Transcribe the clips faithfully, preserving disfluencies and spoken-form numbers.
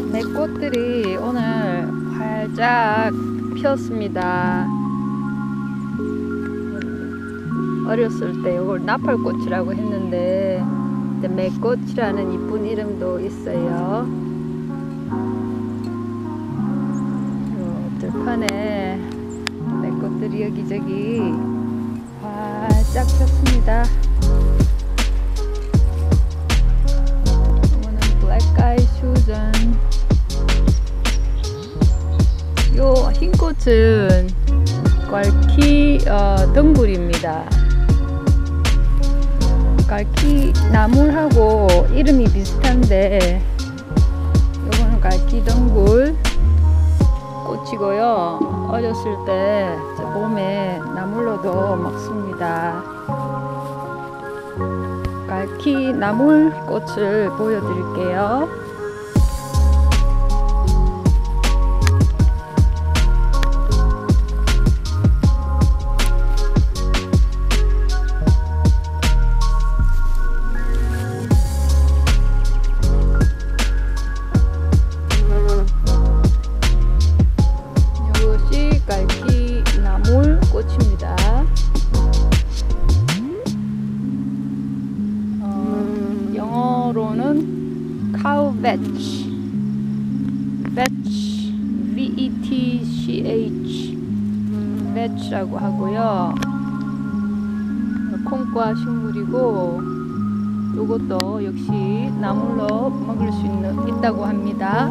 내 꽃들이 오늘 활짝 피었습니다. 어렸을 때 이걸 나팔꽃이라고 했는데 매꽃이라는 이쁜 이름도 있어요. 들판에 매꽃들이 여기저기 활짝 폈습니다. 이거는 블랙아이 슈전. 요 흰 꽃은 괄키 어, 덩굴입니다. 괄키 나물하고 이름이 비슷한데 요거는 괄키 덩굴 꽃이고요. 어렸을 때 봄에 나물로도 먹습니다. 괄키 나물 꽃을 보여드릴게요. 꽃입니다. 어, 영어로는 cow vetch, vetch, V E T C H, vetch라고 하고요. 콩과 식물이고, 이것도 역시 나물로 먹을 수 있는, 있다고 합니다.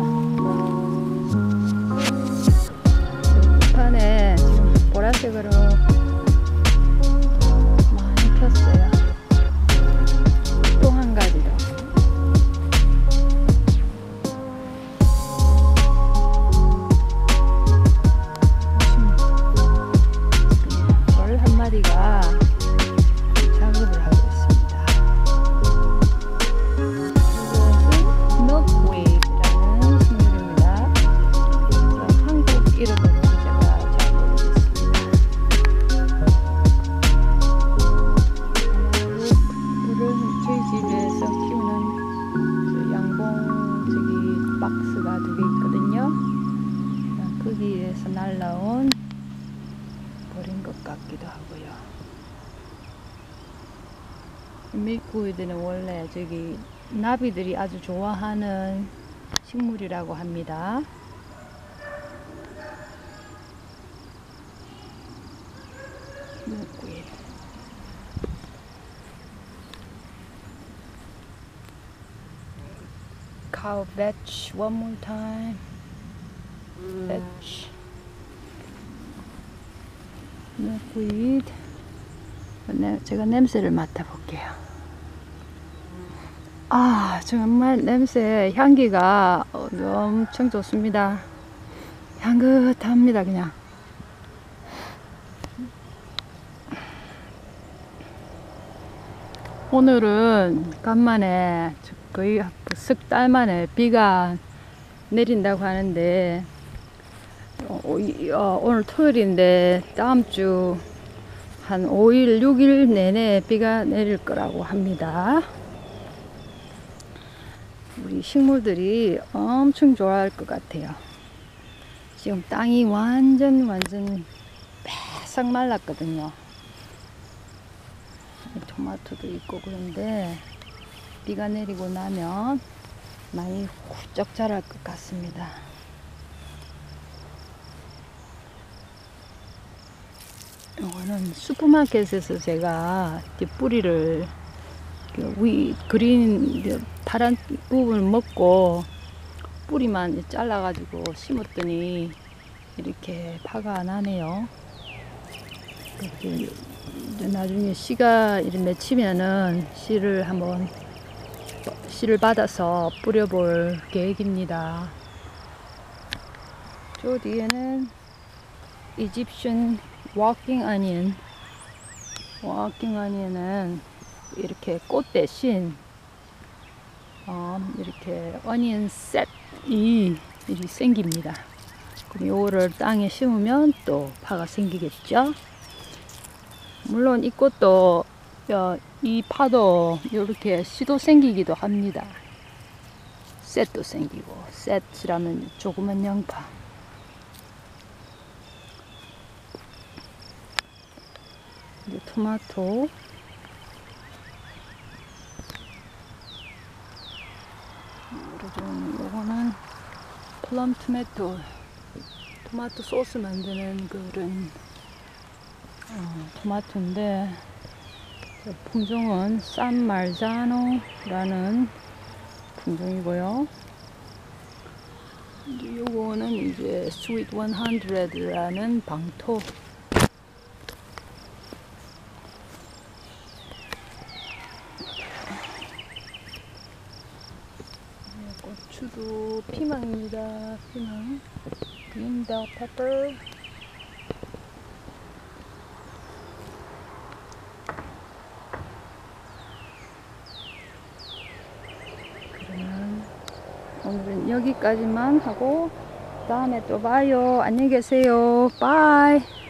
판에 지금 보라색으로 많이 폈어요. 또 한 가지 더. 벌 한 마리가 작업을 하고 있습니다. 이것은 milkweed라는 식물입니다. 한국 이름으로 저희 집에서 키우는 양봉 저기 박스가 두 개 있거든요. 거기에서 날라온 버린 것 같기도 하고요. 밀크웨이드는 원래 저기 나비들이 아주 좋아하는 식물이라고 합니다. 밀크웨이드. cow vetch one more time. vetch. milkweed. 네, 제가 냄새를 맡아볼게요. 아, 정말 냄새 향기가 엄청 좋습니다. 향긋합니다. 그냥 오늘은 간만에 거의 석 달 만에 비가 내린다고 하는데 어, 어, 오늘 토요일인데 다음 주 한 오 일, 육 일 내내 비가 내릴 거라고 합니다. 우리 식물들이 엄청 좋아할 것 같아요. 지금 땅이 완전 완전 바싹 말랐거든요. 토마토도 있고 그런데 비가 내리고 나면 많이 훌쩍 자랄 것 같습니다. 이거는 슈퍼마켓에서 제가 뿌리를 위 그린 파란 부분을 먹고 뿌리만 잘라 가지고 심었더니 이렇게 파가 나네요. 나중에 씨가 이렇게 맺히면은 씨를 한번 씨를 받아서 뿌려볼 계획입니다. 저 뒤에는 이집션 워킹 어니언. 워킹 어니언은 이렇게 꽃 대신 어, 이렇게 어니언 셋이 이렇게 생깁니다. 그럼 요거를 땅에 심으면 또 파가 생기겠죠. 물론 이 꽃도 이 파도 이렇게 씨도 생기기도 합니다. 셋도 생기고, 셋이라면 조그만 양파. 이제 토마토. 그리고 요거는 플럼 토마토. 토마토 소스 만드는 그런 어, 토마토인데, 품종은 산 말자노라는 품종이고요. 이제 요거는 이제 스윗 백라는 방토. 고추도 피망입니다. 피망. 그린 벨 페퍼. 오늘은 여기까지만 하고 다음에 또 봐요. 안녕히 계세요. 바이.